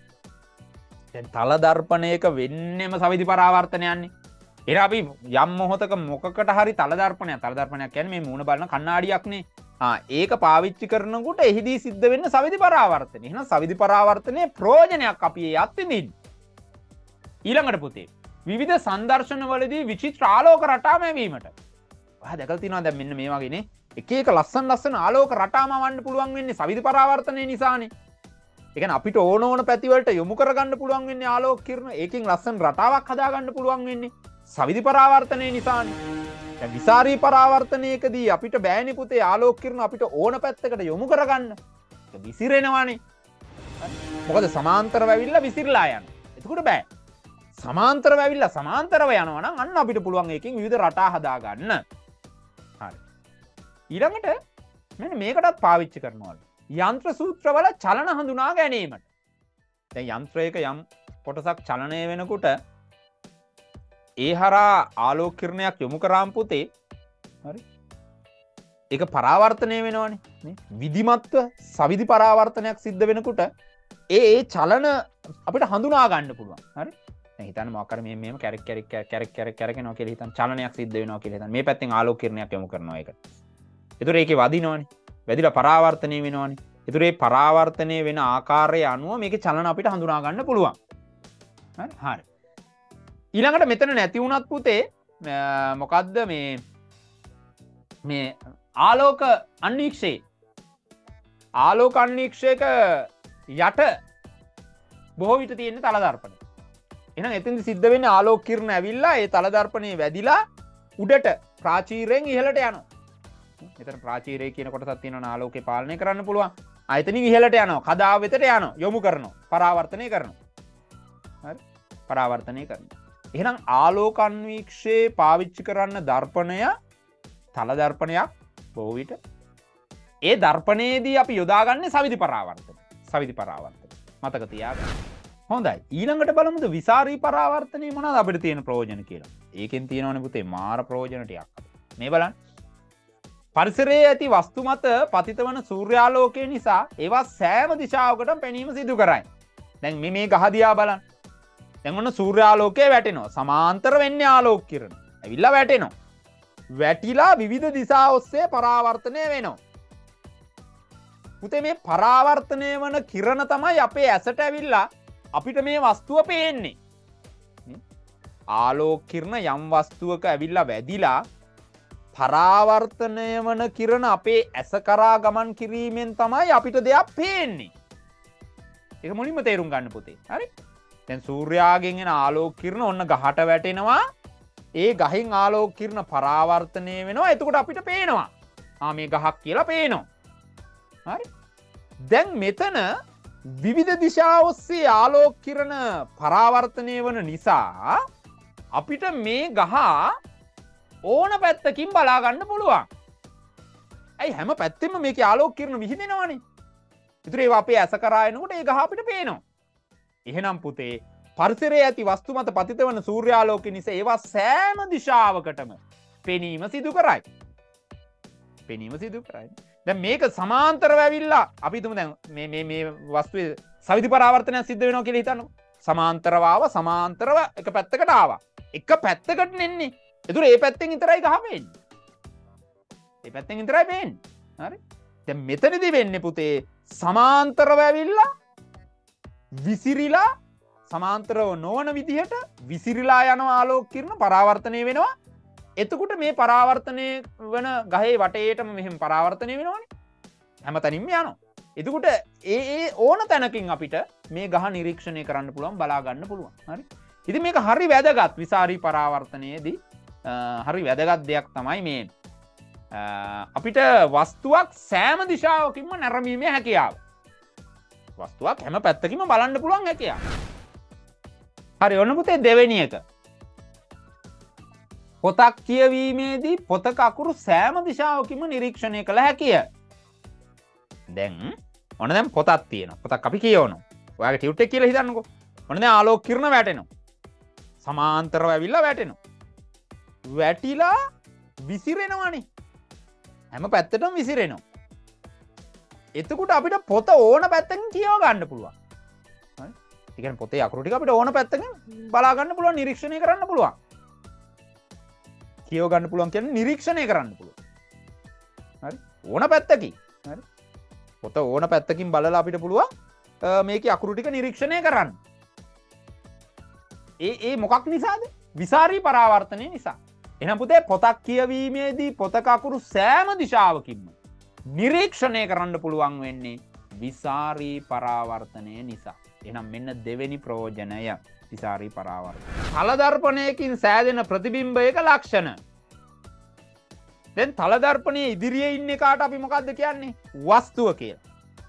දැන් තල දර්පණයක වෙන්නෙම සවිධි පරාවර්තනයන්නේ. එර අපි යම් මොහොතක මොකකට හරි තල දර්පණයක් තල දර්පණයක් කියන්නේ මේ මූණ බලන කණ්ණාඩියක්නේ. ආ ඒක පාවිච්චි කරනකොට එහිදී සිද්ධ වෙන්න සවිධි පරාවර්තනය. එහෙනම් සවිධි පරාවර්තනයේ ප්‍රයෝජනයක් අපි ඒ අත්විඳින්න. ඊළඟට පුතේ විවිධ සංදර්ශනවලදී විචිත්‍ර ආලෝක රටා මැවීමට. ඔයා දැකලා තියෙනවා දැන් මෙන්න මේ වගේනේ එක එක ලස්සන ලස්සන ආලෝක රටා මවන්න පුළුවන් වෙන්නේ සවිධි පරාවර්තනය නිසානේ. ඒ කියන්නේ අපිට ඕන ඕන පැති වලට යොමු කරගන්න පුළුවන් වෙන්නේ ආලෝක කිරණ. ඒකෙන් ලස්සන රටාවක් හදාගන්න පුළුවන් වෙන්නේ සවිධි පරාවර්තනය නිසානේ. විසාරී පරාවර්තනයකදී අපිට බෑනේ පුතේ ආලෝක කිරණ අපිට ඕන පැත්තකට යොමු කරගන්න. ඒක විසිරෙනවානේ. මොකද සමාන්තරව ඇවිල්ලා විසිරලා යනවා. එතකොට බෑ. සමාන්තරව ඇවිල්ලා සමාන්තරව යනවා නම් අන්න අපිට පුළුවන් එකකින් විවිධ රටා හදා ගන්න. හරි. ඊළඟට මෙන්න මේකටත් පාවිච්චි කරනවා. යන්ත්‍ර සූත්‍රවල චලන හඳුනා ගැනීමට. දැන් යන්ත්‍රයක යම් කොටසක් චලනය වෙනකොට ඒ හරහා ආලෝක කිරණයක් යොමු කරාම පුතේ හරි ඒක පරාවර්තනය වෙනවනේ නේ විධිමත්ව සවිධි පරාවර්තනයක් සිද්ධ වෙනකොට ඒ ඒ චලන අපිට හඳුනා ගන්න පුළුවන් හරි දැන් හිතන්න මොකක් කර මේ මේම කැරක් කැරක් කැරක් කැරක් කැරකෙනවා කියලා හිතන්න චලනයක් සිද්ධ වෙනවා කියලා හිතන්න මේ පැත්තෙන් ආලෝක කිරණයක් යොමු කරනවා ඒකට ඒතර ඒකේ වදිනවනේ වැදිලා පරාවර්තනය වෙනවනේ ඒතර ඒ පරාවර්තනය වෙන ආකාරය අනුව මේකේ චලන අපිට හඳුනා ගන්න පුළුවන් හරි හරි ඊළඟට මෙතන නැති වුණත් පුතේ මොකද්ද මේ මේ ආලෝක අන්වීක්ෂේ ආලෝක අන්වීක්ෂයක යට බොහෝ විට තියෙන තල දර්පණය. එහෙනම් එතෙන්දි සිද්ධ වෙන්නේ ආලෝක කිරණ ඇවිල්ලා ඒ තල දර්පණේ වැදිලා උඩට ප්‍රාචීරයෙන් ඉහළට යනවා. මෙතන ප්‍රාචීරය කියන කොටසක් තියෙනවා ආලෝකේ පාලනය කරන්න පුළුවන්. ආයතනින් ඉහළට යනවා. කදාව වෙතට යනවා. යොමු කරනවා. පරාවර්තනය කරනවා. හරි? පරාවර්තනය කරනවා. එහෙනම් ආලෝක අන්වීක්ෂයේ පාවිච්චි කරන්න දර්පණය තල දර්පණයක් බොහෝ විට ඒ දර්පණයේදී අපි යොදාගන්නේ සවිධි පරාවර්තන. සවිධි පරාවර්තන. මතක තියාගන්න. හොඳයි. ඊළඟට බලමුද විසාරී පරාවර්තනයේ මොනවද අපිට තියෙන ප්‍රයෝජන කියලා. ඒකෙන් තියෙනවනේ පුතේ මාර ප්‍රයෝජන ටිකක්. මේ බලන්න. පරිසරයේ ඇති වස්තු මත පතිත වන සූර්යාලෝකය නිසා ඒවා සෑම දිශාවකටම පෙනීම සිදු කරයි. දැන් මේ මේ ගහ දිහා බලන්න. දැන් ඔන්න සූර්යාලෝකය වැටෙනවා. සමාන්තර වෙන්නේ ආලෝක කිරණ. ඇවිල්ලා වැටෙනවා. වැටිලා විවිධ දිශා ඔස්සේ පරාවර්තනය වෙනවා. පුතේ මේ පරාවර්තනය වන කිරණ තමයි අපේ ඇසට ඇවිල්ලා අපිට මේ වස්තුව පේන්නේ. ආලෝක කිරණ යම් වස්තුවක ඇවිල්ලා වැදිලා පරාවර්තනය වන කිරණ අපේ ඇස කරා ගමන් කිරීමෙන් තමයි අපිට දෙයක් පේන්නේ. ඒක මුලින්ම තේරුම් ගන්න පුතේ. හරි? දැන් සූර්යාගෙන් එන ආලෝක කිරණ ඔන්න ගහට වැටෙනවා. ඒ ගහෙන් ආලෝක කිරණ පරාවර්තනය වෙනවා. එතකොට අපිට පේනවා. ආ මේ ගහක් කියලා පේනවා. හරි? දැන් මෙතන විවිධ දිශා ඔස්සේ ආලෝක කිරණ පරාවර්තනය වන නිසා අපිට මේ ගහ ඕන පැත්තකින් බලා ගන්න පුළුවන්. ඇයි හැම පැත්තෙම මේකේ ආලෝක කිරණ විහිදෙනවනේ. ඒතර ඒවා අපේ ඇස කරා එනකොට ඒ ගහ අපිට පේනවා. එහෙනම් පුතේ පරිසරයේ ඇති වස්තු මත පතිත වන සූර්යාලෝකය නිසා ඒවා සෑම දිශාවකටම පෙනීම සිදු කරයි. පෙනීම සිදු කරයි. දැන් මේක සමාන්තරව ඇවිල්ලා අපි හිතමු දැන් මේ මේ මේ වස්තුවේ සවිධි පරාවර්තනයක් සිද්ධ වෙනවා කියලා හිතන්නකො. සමාන්තරව ආව සමාන්තරව එක පැත්තකට ආවා. එක පැත්තකට නෙන්නේ. ඒතර ඒ පැත්තෙන් විතරයි ගහ පේන්නේ. ඒ පැත්තෙන් විතරයි පේන්නේ. හරි? දැන් මෙතනදී වෙන්නේ පුතේ සමාන්තරව ඇවිල්ලා විසිරිලා සමාන්තරව නොවන විදිහට විසිරිලා යන ආලෝක කිරණ පරාවර්තනය වෙනවා. එතකොට මේ පරාවර්තනය වන ගහේ වටේටම මෙහෙම පරාවර්තනය වෙනවනේ. හැමතැනින්ම යනවා. එතකොට ඒ ඒ ඕන තැනකින් අපිට මේ ගහ නිරීක්ෂණය කරන්න පුළුවන් බලා ගන්න පුළුවන්. හරි? ඉතින් මේක හරි වැදගත් විසාරී පරාවර්තනයේදී හරි වැදගත් දෙයක් තමයි මේ අපිට වස්තුවක් සෑම දිශාවකින්ම නැරඹීමේ හැකියාව. වස්තුවක් හැම පැත්තකින්ම බලන්න පුළුවන් හැකියාව. හරි ඔන්න පුතේ දෙවෙනි එක. පොතක් කියවීමේදී පොතක අකුරු සෑම දිශාවකින්ම නිරීක්ෂණය කළ හැකිය. දැන් ඔන්න දැන් පොතක් තියෙනවා. පොතක් අපි කියවනවා. ඔයාගේ ටියුට් එක කියලා හිතන්නකෝ. ඔන්න දැන් ආලෝක කිරණ වැටෙනවා. සමාන්තරව ඇවිල්ලා වැටෙනවා. වැටිලා විසිරෙනවානේ. හැම පැත්තටම විසිරෙනවා. එතකොට අපිට පොත ඕන පැත්තකින් කියව ගන්න පුළුවන්. හරි? ඒ කියන්නේ පොතේ අකුරු ටික අපිට ඕන පැත්තකින් බලා ගන්න පුළුවන්, නිරීක්ෂණය කරන්න පුළුවන්. කියව ගන්න පුළුවන් කියන්නේ නිරීක්ෂණය කරන්න පුළුවන්. හරි? ඕන පැත්තකින්. හරි? පොත ඕන පැත්තකින් බලලා අපිට පුළුවන් මේකේ අකුරු ටික නිරීක්ෂණය කරන්න. ඒ ඒ මොකක් නිසාද? විසාරී පරාවර්තනය නිසා. එහෙනම් පුතේ පොතක් කියවීමේදී පොතක අකුරු සෑම දිශාවකින්ම නිරීක්ෂණය කරන්න පුළුවන් වෙන්නේ විසාරී පරාවර්තනය නිසා. එහෙනම් මෙන්න දෙවෙනි ප්‍රයෝජනය විසාරී පරාවර්තනය. තල දර්පණයකින් සෑදෙන ප්‍රතිබිම්බයක ලක්ෂණ. දැන් තල දර්පණයේ ඉදිරියේ ඉන්න කාට අපි මොකද්ද කියන්නේ? වස්තුව කියලා.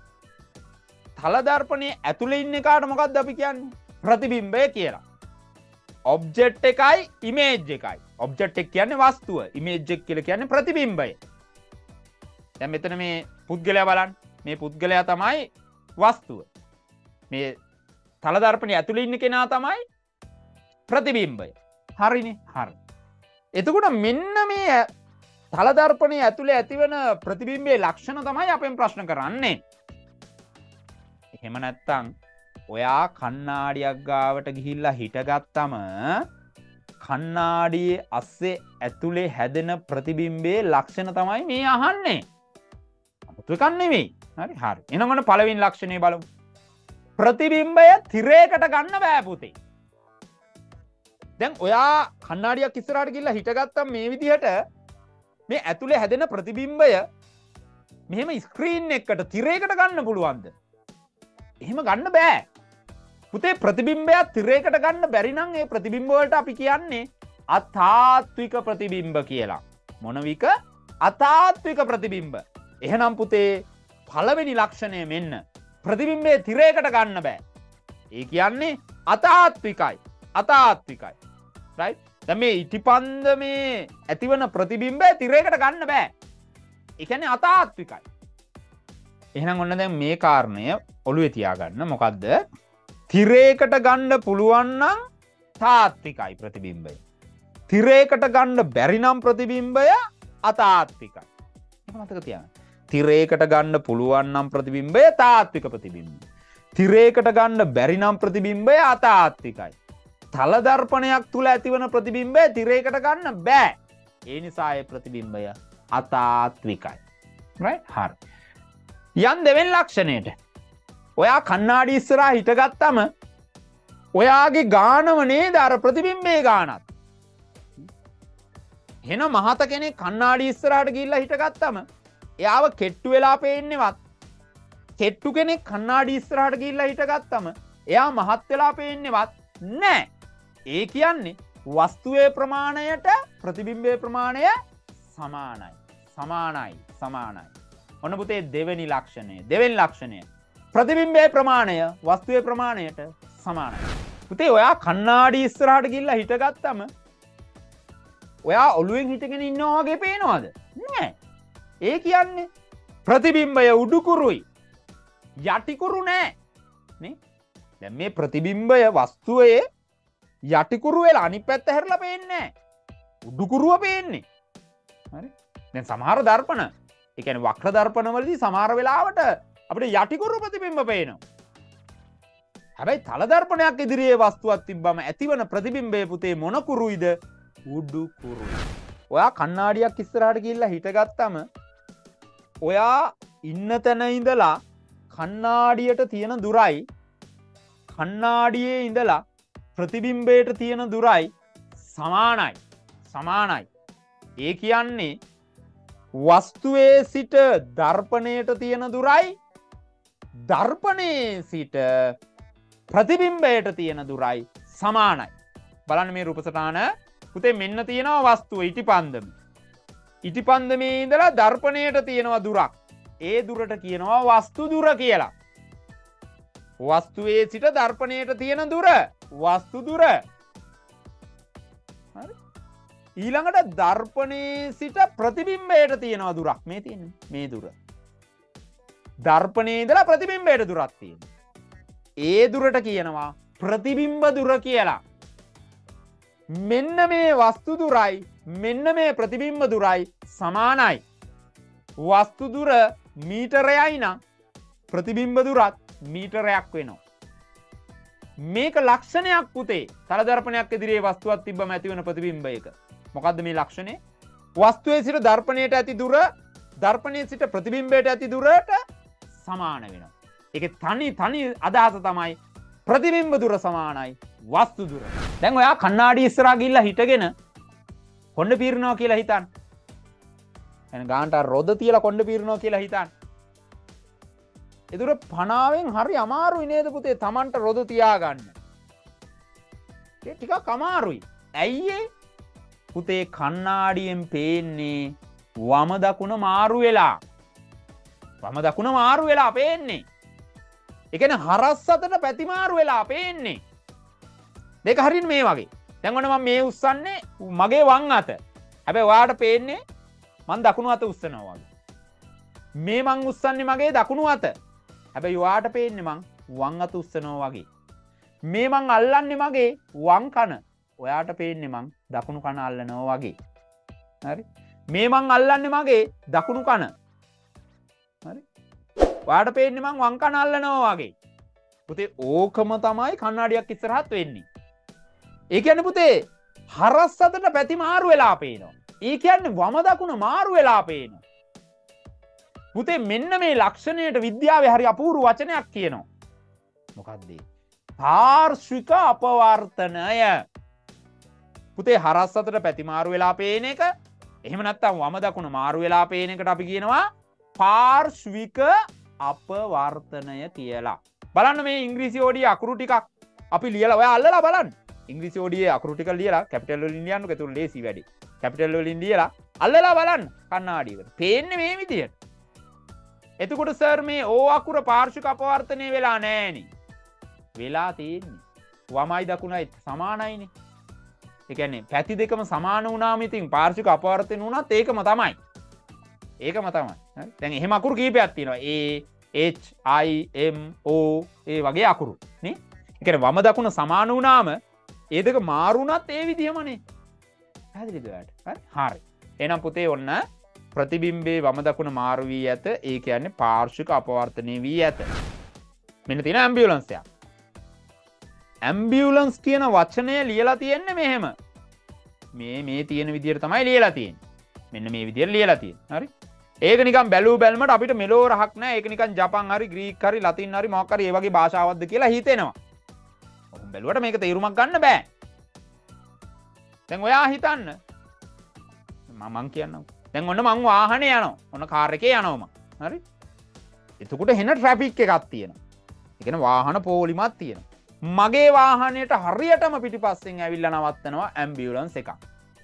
තල දර්පණයේ ඇතුලේ ඉන්න කාට මොකද්ද අපි කියන්නේ? ප්‍රතිබිම්බය කියලා. ඔබ්ජෙක්ට් එකයි ඉමේජ් එකයි. ඔබ්ජෙක්ට් එක කියන්නේ වස්තුව. ඉමේජ් එක කියලා කියන්නේ ප්‍රතිබිම්බය. දැන් මෙතන මේ පුද්ගලයා බලන්න. මේ පුද්ගලයා තමයි වස්තුව. මේ තල දර්පණයේ ඇතුලේ ඉන්න කෙනා තමයි ප්‍රතිබිම්බය. හරිනේ? හරි. එතකොට මෙන්න මේ තල දර්පණයේ ඇතුලේ ඇතිවන ප්‍රතිබිම්බයේ ලක්ෂණ තමයි අපෙන් ප්‍රශ්න කරන්නේ. එහෙම නැත්තම් ඔයා කණ්ණාඩියක් ගාවට ගිහිල්ලා හිටගත්තම කණ්ණාඩියේ අස්සේ ඇතුලේ හැදෙන ප්‍රතිබිම්බයේ ලක්ෂණ තමයි මේ අහන්නේ. අමුතු එකක් නෙවෙයි. හරි හරි. එහෙනම් ඔන්න පළවෙනි ලක්ෂණය බලමු. ප්‍රතිබිම්බය තිරයකට ගන්න බෑ පුතේ. දැන් ඔයා කණ්ණාඩියක් ඉස්සරහට ගිහිල්ලා හිටගත්තම මේ විදිහට මේ ඇතුලේ හැදෙන ප්‍රතිබිම්බය මෙහෙම ස්ක්‍රීන් එකකට තිරයකට ගන්න පුළුවන්ද? එහෙම ගන්න බෑ. පුතේ ප්‍රතිබිම්බයක් තිරයකට ගන්න බැරි නම් ඒ ප්‍රතිබිම්බ වලට අපි කියන්නේ අතාත්වික ප්‍රතිබිම්බ කියලා. මොනවික? අතාත්වික ප්‍රතිබිම්බ. එහෙනම් පුතේ පළවෙනි ලක්ෂණය මෙන්න. ප්‍රතිබිම්බයේ තිරයකට ගන්න බෑ. ඒ කියන්නේ අතාත්විකයි. අතාත්විකයි. right? දැන් මේ ඉටිපන්දමේ ඇතිවන ප්‍රතිබිම්බය තිරයකට ගන්න බෑ. ඒ කියන්නේ අතාත්විකයි. එහෙනම් ඔන්න දැන් මේ කාරණය ඔළුවේ තියාගන්න. මොකද්ද? තිරයකට ගන්න පුළුවන් නම් තාත්විකයි ප්‍රතිබිම්බය. තිරයකට ගන්න බැරි නම් ප්‍රතිබිම්බය අතාත්විකයි. ඒක මතක තියාගන්න. තිරයකට ගන්න පුළුවන් නම් ප්‍රතිබිම්බය තාත්වික ප්‍රතිබිම්බය. තිරයකට ගන්න බැරි නම් ප්‍රතිබිම්බය අතාත්විකයි. තල දර්පණයක් තුල ඇතිවන ප්‍රතිබිම්බය තිරයකට ගන්න බෑ. ඒ නිසා ඒ ප්‍රතිබිම්බය අතාත්විකයි. right? හරි. යන් දෙවෙනි ලක්ෂණයට. ඔයා කණ්ණාඩි ඉස්සරහා හිටගත්තම ඔයාගේ ගානම නේද අර ප්‍රතිබිම්බයේ ගානත්. එහෙනම් මහත කෙනෙක් කණ්ණාඩි ඉස්සරහට ගිහිල්ලා හිටගත්තම එයාව කෙට්ටු වෙලා පේන්නේවත් කෙට්ටු කෙනෙක් කණ්ණාඩි ඉස්සරහට ගිහිල්ලා හිටගත්තම එයා මහත් වෙලා පේන්නේවත් නැහැ. ඒ කියන්නේ වස්තුවේ ප්‍රමාණයට ප්‍රතිබිම්බයේ ප්‍රමාණය සමානයි. සමානයි. සමානයි. ඔන්න පුතේ දෙවෙනි ලක්ෂණය. දෙවෙනි ලක්ෂණය. ප්‍රතිබිම්බයේ ප්‍රමාණය වස්තුවේ ප්‍රමාණයට සමානයි. පුතේ ඔයා කණ්ණාඩි ඉස්සරහට ගිහිල්ලා හිටගත්තම ඔයා ඔළුවෙන් හිටගෙන ඉන්නවා වගේ පේනවද? නෑ. ඒ කියන්නේ ප්‍රතිබිම්බය උඩුකුරුයි. යටිකුරු නෑ. නේ? දැන් මේ ප්‍රතිබිම්බය වස්තුවේ යටිකුරු වෙලා අනිත් පැත්ත හැරලා පේන්නේ නෑ. උඩුකුරුව පේන්නේ. හරි? දැන් සමහර දර්පණ, ඒ කියන්නේ වක්‍ර දර්පණ වලදී සමහර වෙලාවට අපිට යටිකුරු ප්‍රතිබිම්බ පේනවා. හැබැයි තල දර්පණයක් ඉදිරියේ වස්තුවක් තිබ්බම ඇතිවන ප්‍රතිබිම්බයේ පුතේ මොන කුරුයිද? උඩුකුරුයි. ඔයා කණ්ණාඩියක් ඉස්සරහට ගිහිල්ලා හිටගත්තම ඔයා ඉන්න තැන ඉඳලා කණ්ණාඩියට තියෙන දුරයි කණ්ණාඩියේ ඉඳලා ප්‍රතිබිම්බයට තියෙන දුරයි සමානයි. සමානයි. ඒ කියන්නේ වස්තුවේ සිට දර්පණයට තියෙන දුරයි දර්පණයේ සිට ප්‍රතිබිම්බයට තියෙන දුරයි සමානයි. බලන්න මේ රූපසටහන. පුතේ මෙන්න තියෙනවා වස්තුව ඉටිපන්දම. ඉටිපන්දමේ ඉඳලා දර්පණයට තියෙනවා දුරක්. ඒ දුරට කියනවා වස්තු දුර කියලා. වස්තුවේ සිට දර්පණයට තියෙන දුර වස්තු දුර. හරි? ඊළඟට දර්පණයේ සිට ප්‍රතිබිම්බයට තියෙනවා දුරක්. මේ තියෙන්නේ මේ දුර. දර්පණයේ ඉඳලා ප්‍රතිබිම්බයට දුරක් තියෙනවා. ඒ දුරට කියනවා ප්‍රතිබිම්බ දුර කියලා. මෙන්න මේ වස්තු දුරයි මෙන්න මේ ප්‍රතිබිම්බ දුරයි සමානයි. වස්තු දුර මීටරයයි නම් ප්‍රතිබිම්බ දුරත් මීටරයක් වෙනවා. මේක ලක්ෂණයක් පුතේ. තල දර්පණයක් ඉදිරියේ වස්තුවක් තිබ්බම ඇතිවන ප්‍රතිබිම්බයක. මොකද්ද මේ ලක්ෂණය? වස්තුවේ සිට දර්පණයට ඇති දුර දර්පණයේ සිට ප්‍රතිබිම්බයට ඇති දුරට සමාන වෙනවා. ඒකේ තනි තනි අදහස තමයි ප්‍රතිබිම්බ දුර සමානයි වස්තු දුර. දැන් ඔයා කණ්ණාඩි ඉස්සරහා ගිහිල්ලා හිටගෙන කොණ්ඩ පීරනවා කියලා හිතන්න. එන ගානට රොද තියලා කොණ්ඩ පීරනවා කියලා හිතන්න. ඒතර පනාවෙන් හරි අමාරුයි නේද පුතේ Tamanට රොද තියාගන්න. ඒ ටිකක් අමාරුයි. ඇයි ඒ? පුතේ කණ්ණාඩියෙන් පේන්නේ වම දකුණ මාරු වෙලා. වම දකුණ මාරු වෙලා පේන්නේ. ඒ කියන්නේ හරස් අතට පැති මාරු වෙලා පේන්නේ. දෙක හරියට මේ වගේ. දැන් ඔන්න මම මේ උස්සන්නේ මගේ වම් අත. හැබැයි ඔයාලට පේන්නේ මම දකුණු අත උස්සනවා වගේ. මේ මං උස්සන්නේ මගේ දකුණු අත. හැබැයි ඔයාලට පේන්නේ මං වම් අත උස්සනවා වගේ. මේ මං අල්ලන්නේ මගේ වම් කන. ඔයාට පේන්නේ මං දකුණු කන අල්ලනවා වගේ. හරි? මේ මං අල්ලන්නේ මගේ දකුණු කන. හරි? ඔයාට පේන්නේ මං වම් කන අල්ලනවා වගේ. පුතේ ඕකම තමයි කණ්ණාඩියක් ඉස්සරහත් වෙන්නේ. ඒ කියන්නේ පුතේ හරස් අතට පැති මාරු වෙලා පේනවා. ඒ කියන්නේ වම දකුණ මාරු වෙලා පේනවා. පුතේ මෙන්න මේ ලක්ෂණයට විද්‍යාවේ හරි අපූර්ව වචනයක් කියනවා. මොකක්ද ඒ? පාර්ශ්වික අපවර්තනය. පුතේ හරස් අතට පැති මාරු වෙලා පේන එක එහෙම නැත්නම් වම දකුණ මාරු වෙලා පේන එකට අපි කියනවා පාර්ශ්වික අපවර්තනය කියලා. බලන්න මේ ඉංග්‍රීසි ඕඩියේ අකුරු ටිකක් අපි ලියලා ඔයා අල්ලලා බලන්න. ඉංග්‍රීසි ඕඩියේ අකුරු ටික ලියලා කැපිටල් වලින් ලියන්නකො ඒක උන් ලේසි වැඩි. කැපිටල් වලින් ලියලා අල්ලලා බලන්න කණ්ණාඩියකට. පේන්නේ මේ විදියට. එතකොට සර් මේ ඕ අකුර පාර්ශ්වික අපවර්තනය වෙලා නෑනේ. වෙලා තියෙන්නේ. වමයි දකුණයි සමානයිනේ. ඒ කියන්නේ පැති දෙකම සමාන වුණාම ඉතින් පාර්ශ්වික අපවර්තන වුණත් ඒකම තමයි. ඒකම තමයි. හරි. දැන් එහෙම අකුරු කීපයක් තියෙනවා. A H I M O ඒ වගේ අකුරු නේ. ඒ කියන්නේ වම දකුණ සමාන වුණාම ඒ දෙක මාරුණත් ඒ විදිහමනේ. පැහැදිලිද ඔයාලට? හරි. හරි. එහෙනම් පුතේ ඔන්න ප්‍රතිබිම්බේ වම දකුණ මාරු වී ඇත. ඒ කියන්නේ පාර්ශ්වික අපවර්තනය වී ඇත. මෙන්න තියෙන ඇම්බියුලන්ස් එක. ඇම්බියුලන්ස් කියන වචනය ලියලා තියෙන්නේ මෙහෙම. මේ මේ තියෙන විදිහට තමයි ලියලා තියෙන්නේ. මෙන්න මේ විදිහට ලියලා තියෙන්නේ. හරි. ඒක නිකන් බැලූ බැලමට අපිට මෙලෝ රහක් නැහැ. ඒක නිකන් ජපන් හරි ග්‍රීක් හරි ලතින් හරි මොකක් හරි ඒ වගේ භාෂාවක්ද කියලා හිතෙනවා. ඔහොම බැලුවට මේක තේරුමක් ගන්න බෑ. දැන් ඔයා හිතන්න. මම මං කියන්නම්. දැන් ඔන්න මං වාහනේ යනවා. ඔන්න කාර් එකේ යනවා මං. හරි. එතකොට හෙන ට්‍රැෆික් එකක් තියෙනවා. ඒ කියන්නේ වාහන පොලිමක් තියෙනවා. මගේ වාහනයට හරියටම පිටිපස්සෙන් ඇවිල්ලා නවත්තනවා ඇම්බියුලන්ස් එකක්.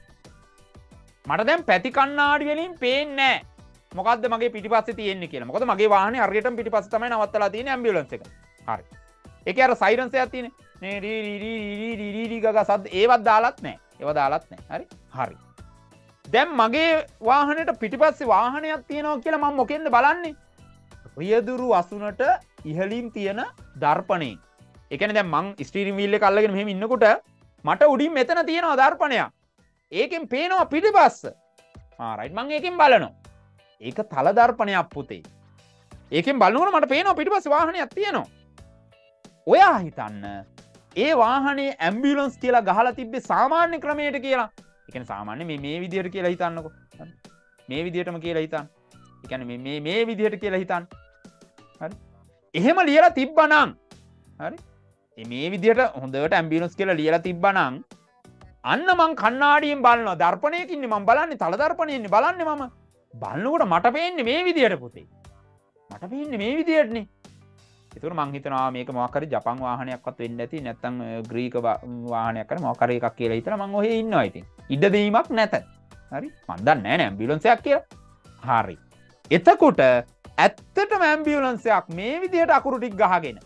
මට දැන් පැති කණ්ණාඩි වලින් පේන්නේ නැහැ. මොකද්ද මගේ පිටිපස්සේ තියෙන්නේ කියලා. මොකද මගේ වාහනේ හරියටම පිටිපස්සේ තමයි නවත්තලා තියෙන්නේ ඇම්බියුලන්ස් එක. හරි. ඒකේ අර සයිරන්ස් එකක් තියෙන්නේ. නේ రీ రీ రీ రీ రీ రీ ගග සද්ද ඒවත් දාලත් නැහැ. ඒව දාලත් නැහැ. හරි. හරි. දැන් මගේ වාහනේට පිටිපස්සේ වාහනයක් තියෙනවා කියලා මම මොකෙන්ද බලන්නේ? රියදුරු අසුනට ඉහළින් තියෙන දර්පණේ. ඒ කියන්නේ දැන් මං ස්ටීරින් වීල් එක අල්ලගෙන මෙහෙම ඉන්නකොට මට උඩින් මෙතන තියෙනවා දර්පණයක්. ඒකෙන් පේනවා පිටිපස්ස. ආ රයිට් මං ඒකෙන් බලනවා. ඒක තල දර්පණයක් පුතේ. ඒකෙන් බලනකොට මට පේනවා පිටිපස්සේ වාහනයක් තියෙනවා. ඔයා හිතන්න ඒ වාහනේ ඇම්බියුලන්ස් කියලා ගහලා තිබ්බේ සාමාන්‍ය ක්‍රමයට කියලා. ඒ කියන්නේ සාමාන්‍ය මේ මේ විදියට කියලා හිතන්නකෝ. හරි. මේ විදියටම කියලා හිතන්න. ඒ කියන්නේ මේ මේ මේ විදියට කියලා හිතන්න. හරි. එහෙම ලියලා තිබ්බනම් හරි. මේ විදියට හොඳට ඇම්බියුලන්ස් කියලා ලියලා තිබ්බනම් අන්න මං කණ්ණාඩියෙන් බලනවා. දර්පණයකින්නේ මං බලන්නේ තල දර්පණයෙන්නේ බලන්නේ මම. බලනකොට මට පේන්නේ මේ විදියට පුතේ. මට පේන්නේ මේ විදියටනේ. ඒතකොට මං හිතනවා මේක මොකක් හරි ජපන් වාහනයක්වත් වෙන්න ඇති නැත්නම් ග්‍රීක වාහනයක් හරි මොකක් හරි එකක් කියලා හිතලා මං ඔහේ ඉන්නවා ඉතින්. ඉඩ දෙීමක් නැත. හරි. මං දන්නේ නැහැ නේ ඇම්බියුලන්ස් එකක් කියලා. හරි. එතකොට ඇත්තටම ඇම්බියුලන්ස් එකක් මේ විදියට අකුරු ටික ගහගෙන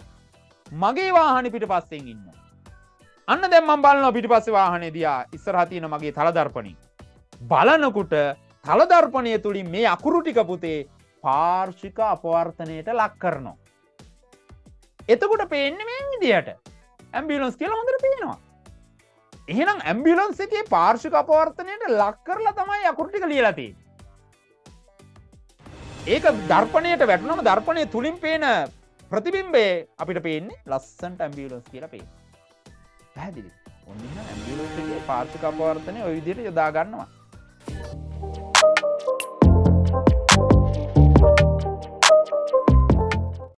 මගේ වාහනේ පිටිපස්සෙන් ඉන්නවා. අන්න දැන් මම බලනවා පිටිපස්සේ වාහනේ දිහා ඉස්සරහා තියෙන මගේ තල දර්පණේ. බලනකොට තල දර්පණය තුලින් මේ අකුරු ටික පුතේ පාර්ශ්වික අපවර්තනයට ලක් කරනවා. එතකොට පේන්නේ මේ විදියට. ඇම්බියුලන්ස් කියලා හොඳට පේනවා. එහෙනම් ඇම්බියුලන්ස් එකේ පාර්ශ්වික අපවර්තනයට ලක් කරලා තමයි අකුරු ටික ලියලා තියෙන්නේ. ඒක දර්පණයට වැටුනම දර්පණය තුලින් පේන ප්‍රතිබිම්බේ අපිට පේන්නේ ලස්සන්ට ඇම්බියුලන්ස් කියලා පේන්නේ. පැහැදිලිද? ඔන්න ඇම්බියුලන්ස් එකේ පාර්ශ්වික අපවර්තනය ওই විදිහට යොදා ගන්නවා.